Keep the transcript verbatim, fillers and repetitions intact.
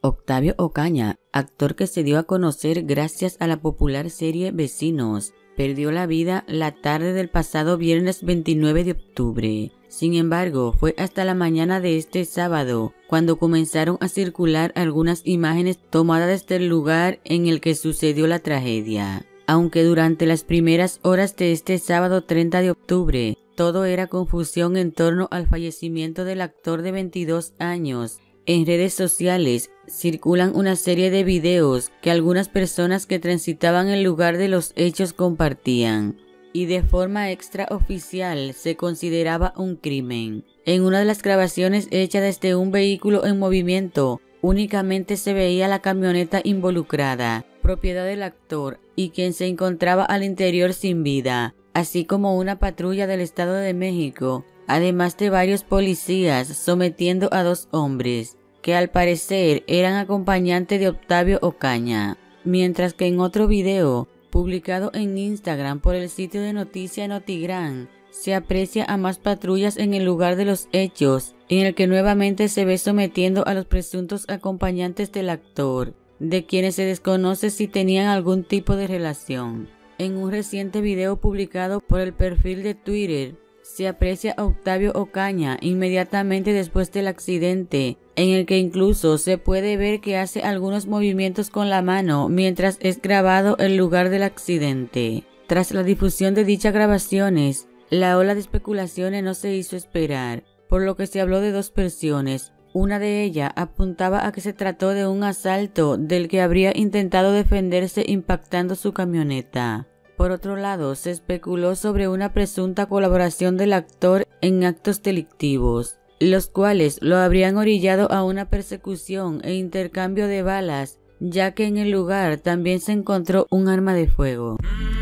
Octavio Ocaña, actor que se dio a conocer gracias a la popular serie Vecinos, perdió la vida la tarde del pasado viernes veintinueve de octubre. Sin embargo, fue hasta la mañana de este sábado cuando comenzaron a circular algunas imágenes tomadas desde el lugar en el que sucedió la tragedia. Aunque durante las primeras horas de este sábado treinta de octubre, todo era confusión en torno al fallecimiento del actor de veintidós años, en redes sociales circulan una serie de videos que algunas personas que transitaban el lugar de los hechos compartían, y de forma extraoficial se consideraba un crimen. En una de las grabaciones hecha desde un vehículo en movimiento, únicamente se veía la camioneta involucrada, propiedad del actor, y quien se encontraba al interior sin vida, así como una patrulla del Estado de México, además de varios policías sometiendo a dos hombres, que al parecer eran acompañantes de Octavio Ocaña. Mientras que en otro video, publicado en Instagram por el sitio de noticia Notigram, se aprecia a más patrullas en el lugar de los hechos, en el que nuevamente se ve sometiendo a los presuntos acompañantes del actor, de quienes se desconoce si tenían algún tipo de relación. En un reciente video publicado por el perfil de Twitter, se aprecia a Octavio Ocaña inmediatamente después del accidente, en el que incluso se puede ver que hace algunos movimientos con la mano mientras es grabado el lugar del accidente. Tras la difusión de dichas grabaciones, la ola de especulaciones no se hizo esperar, por lo que se habló de dos versiones. Una de ellas apuntaba a que se trató de un asalto del que habría intentado defenderse impactando su camioneta. Por otro lado, se especuló sobre una presunta colaboración del actor en actos delictivos, los cuales lo habrían orillado a una persecución e intercambio de balas, ya que en el lugar también se encontró un arma de fuego.